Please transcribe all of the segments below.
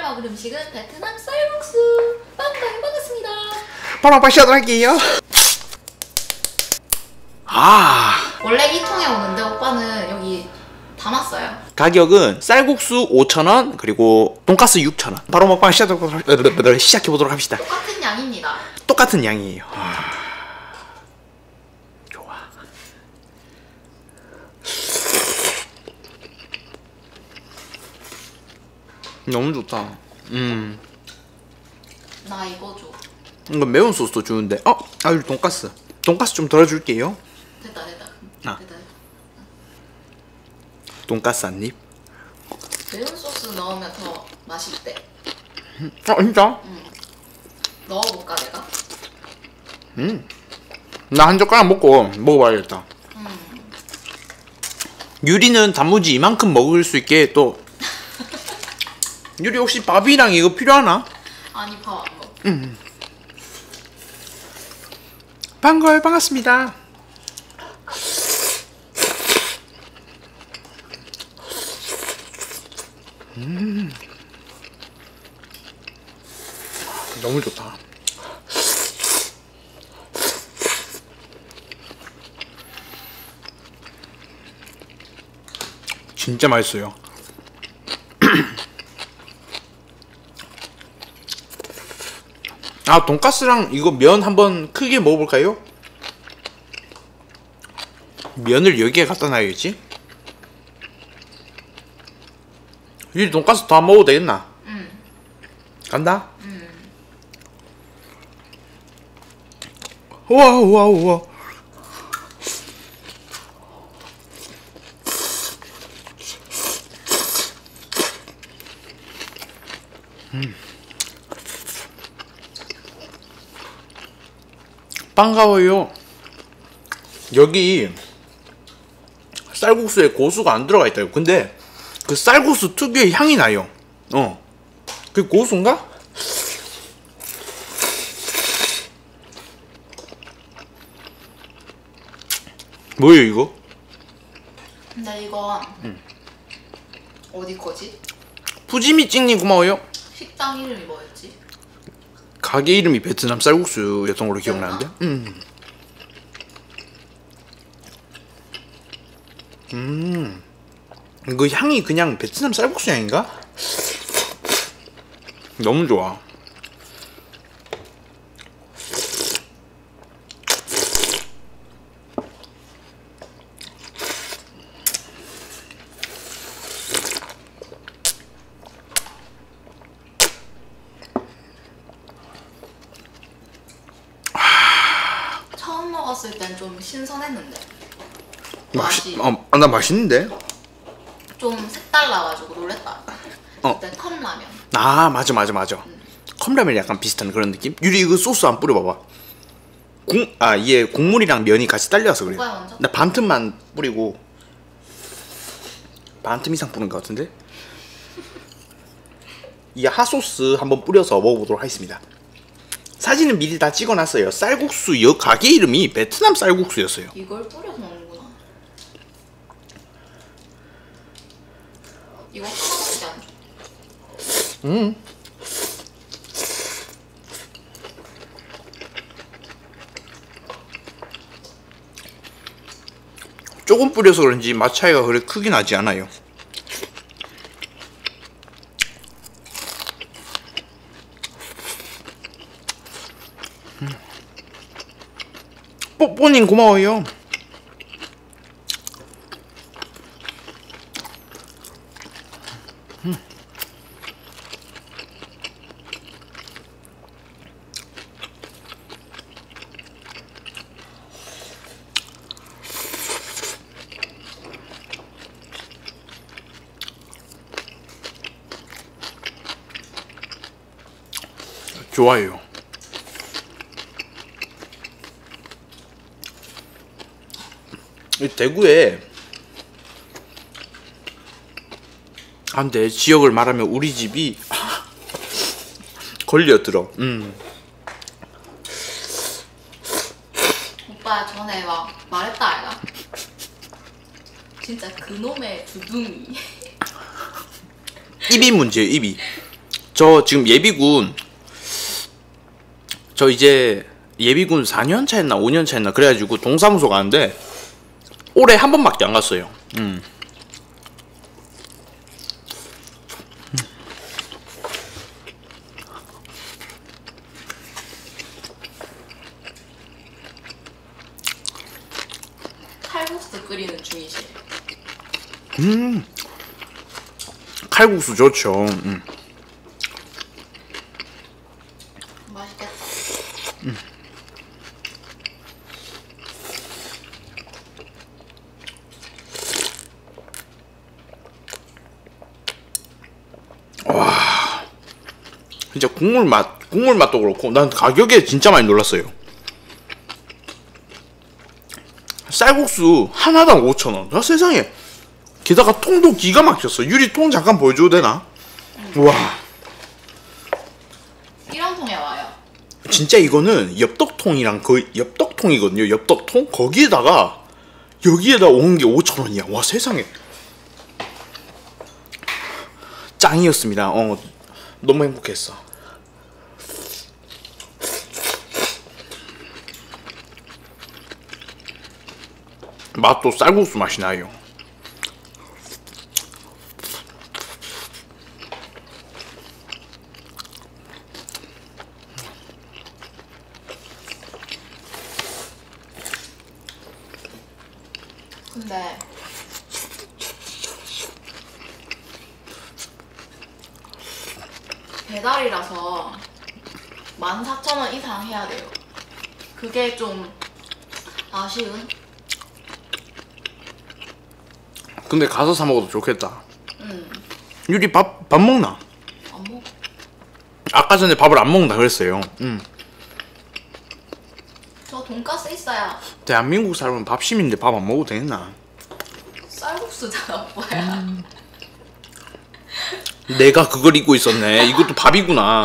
먹을 음식은 베트남 쌀국수. 빵빵 먹었습니다. 바로 시작을 할게요. 원래 이 통에 오는데 오빠는 여기 담았어요. 가격은 쌀국수 5,000원 그리고 돈가스 6,000원. 바로 먹방 시작해보도록 합시다. 똑같은 양입니다. 똑같은 양이에요. 좋아. 너무 좋다. 나 이거 줘. 이거 매운 소스도 주는데 여기 돈가스 좀 덜어줄게요. 됐다. 아. 됐다. 돈가스 한 입. 매운 소스 넣으면 더 맛있대. 진짜? 넣어볼까 내가? 나 한 젓가락 먹어봐야겠다. 유리는 단무지 이만큼 먹을 수 있게 또 유리 혹시 밥이랑 이거 필요하나? 아니 밥 안 먹어. 반갑습니다. 너무 좋다. 진짜 맛있어요. 돈가스랑 이거 면 한번 크게 먹어볼까요? 면을 여기에 갖다 놔야겠지? 이 돈가스 다 먹어도 되겠나? 간다? 우와. 반가워요. 여기 쌀국수에 고수가 안 들어가 있다요. 근데 그 쌀국수 특유의 향이 나요. 그게 고수인가? 뭐예요 이거? 근데 이거 어디 거지? 푸지미 찡님 고마워요. 식당 이름이 뭐였지? 가게 이름이 베트남 쌀국수였던 걸로 기억나는데. 이거 향이 그냥 베트남 쌀국수 향인가? 너무 좋아. 처음 먹었을 땐 좀 신선했는데 나 맛있는데? 좀 색달라가지고 놀랬다. 그때 컵라면. 맞아. 컵라면 약간 비슷한 그런 느낌? 유리 이거 소스 안 뿌려봐봐. 얘 국물이랑 면이 같이 딸려서 그래. 오빠야 먼저? 나 반 틈만 뿌리고 반 틈 이상 뿌린 것 같은데? 이 핫소스 한번 뿌려서 먹어보도록 하겠습니다. 사진은 미리 다 찍어놨어요. 쌀국수 가게 이름이 베트남 쌀국수였어요. 이걸 뿌려서 먹는구나. 이거 하나밖에 안 줘. 조금 뿌려서 그런지 맛 차이가 그렇게 크게 나지 않아요. 뽀뽀님 고마워요. 좋아요. 대구에 내 지역을 말하면 우리 집이 걸려들어. 오빠 전에 막 말했다 아이가? 진짜 그놈의 두둥이. 입이 문제예요. 입이. 저 지금 예비군 저 이제 예비군 4년 차였나 5년 차였나 그래가지고 동사무소 가는데 올해 한 번밖에 안 갔어요. 칼국수 끓이는 중이시. 칼국수 좋죠. 맛있겠다. 진짜 국물 맛도 그렇고 난 가격에 진짜 많이 놀랐어요. 쌀국수 하나당 5,000원. 나 세상에. 게다가 통도 기가 막혔어. 유리통 잠깐 보여줘도 되나? 와. 이런 통에 와요. 진짜 이거는 엽떡통이랑 거의 엽떡통이거든요. 엽떡통? 거기에다가 여기에다 온 게 5,000원이야. 와 세상에. 짱이었습니다. 너무 행복했어. 맛도 쌀국수 맛이 나요. 근데 배달이라서 14,000원 이상 해야 돼요. 그게 좀 아쉬운? 근데 가서 사 먹어도 좋겠다. 유리 밥 먹나? 안 먹어. 아까 전에 밥을 안 먹는다 그랬어요. 저 돈가스 있어야 대한민국 사람은 밥심인데 밥 안 먹어도 되겠나? 쌀국수잖아 오빠야. 내가 그걸 잊고 있었네. 이것도 밥이구나.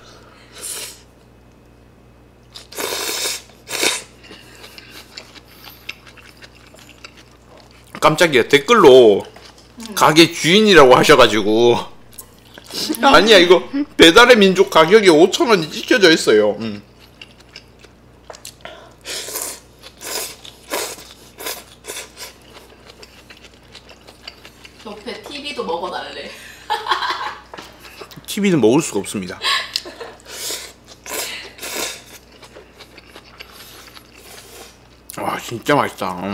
깜짝이야. 댓글로 가게 주인이라고 하셔가지고 아니야 이거 배달의 민족 가격이 5,000원이 찍혀져 있어요. 옆에 TV도 먹어달래. TV는 먹을 수가 없습니다. 와 진짜 맛있다.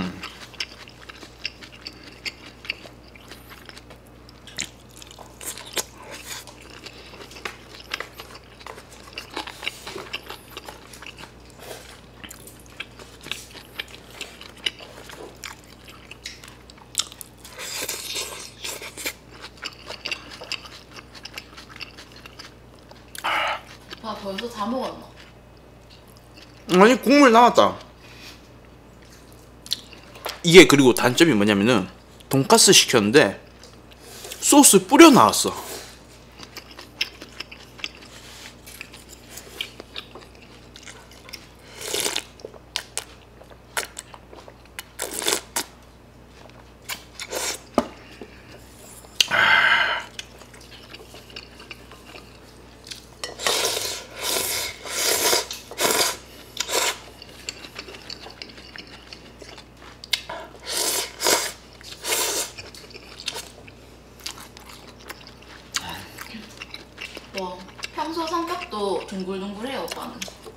아 벌써 다 먹었나? 아니 국물 남았다. 이게 그리고 단점이 뭐냐면은 돈가스 시켰는데 소스 뿌려 나왔어. 와 평소 성격도 둥글둥글해요 오빠는.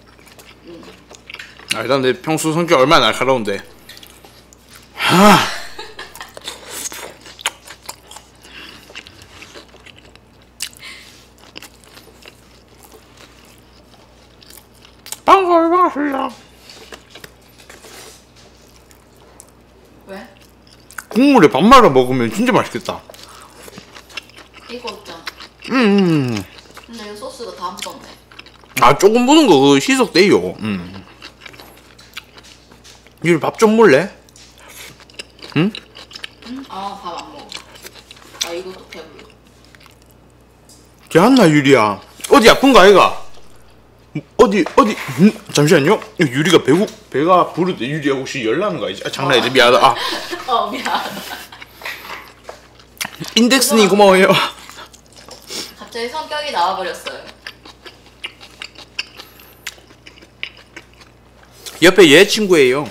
일단 내 평소 성격 얼마나 날카로운데. 하. 빵가 얼마나 맛있냐. 왜? 국물에 밥 말아 먹으면 진짜 맛있겠다. 이거 있잖아. 근데 이거 소스가 다 묻었네. 조금 묻은 거 그거 희석돼요. 유리 밥 좀 먹을래? 응? 아 밥 안 먹어. 아 이것도 배불러. 걔한나 유리야. 어디 아픈가 아이가? 어디 잠시만요. 유리가 배가 부르대. 유리야 혹시 열 나는 거 아니지? 장난이지. 미안하다. 미안. 인덱스님 고마워요. 갑자기 성격이 나와버렸어요. 옆에 얘 친구예요.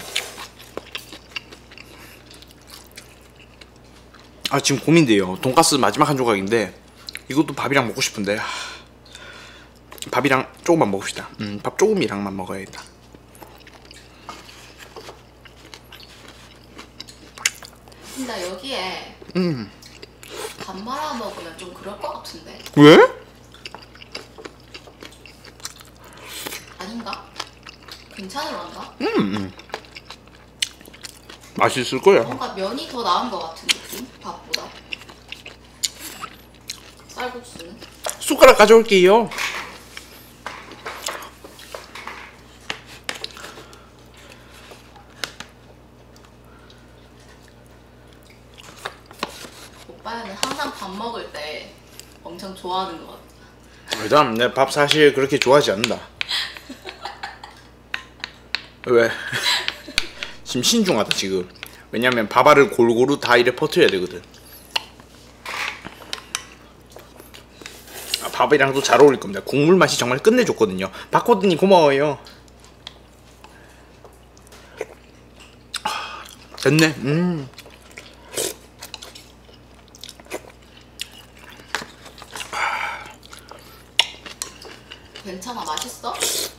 아 지금 고민돼요. 돈가스 마지막 한 조각인데 이것도 밥이랑 먹고 싶은데 밥이랑 조금만 먹읍시다. 밥 조금이랑만 먹어야겠다. 근데 여기에 밥 말아 먹으면 좀 그럴 것 같은데. 왜? 아닌가? 괜찮을란가? 맛있을 거야. 뭔가 면이 더 나은 것 같은 느낌? 밥보다. 쌀국수는? 숟가락 가져올게요. 오빠는 항상 밥 먹을 때 엄청 좋아하는 것 같아. 그다음 내 밥 사실 그렇게 좋아하지 않는다. 왜? 지금 신중하다 지금. 왜냐면 밥알을 골고루 다 이래 퍼뜨려야 되거든. 아, 밥이랑도 잘 어울릴 겁니다. 국물 맛이 정말 끝내줬거든요. 박코드님 고마워요. 됐네. 괜찮아? 맛있어?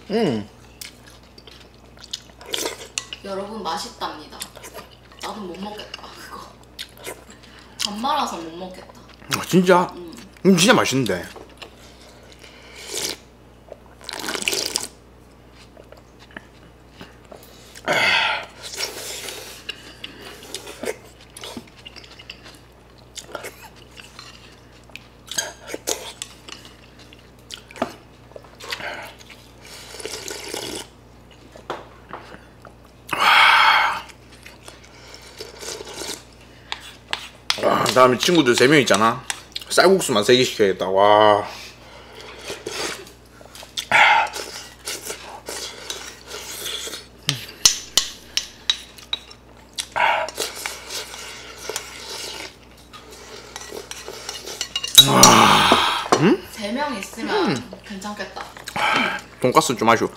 여러분 맛있답니다. 나도 못 먹겠다 그거. 밥 말아서 못 먹겠다. 아, 진짜? 진짜 맛있는데. 다음에 친구들 3명 있잖아. 쌀국수만 3개 시켜야겠다. 와. 세 명 있으면 괜찮겠다. 돈가스 좀 아쉬워.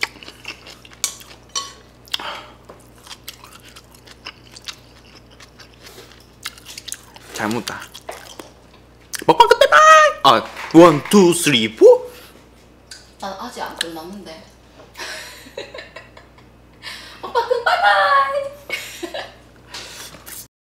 잘 먹었다. 먹방 끝내 바이. 아, 1, 2, 3, 4. 난 아직 안 끝났는데. 오빠 끝바이바이.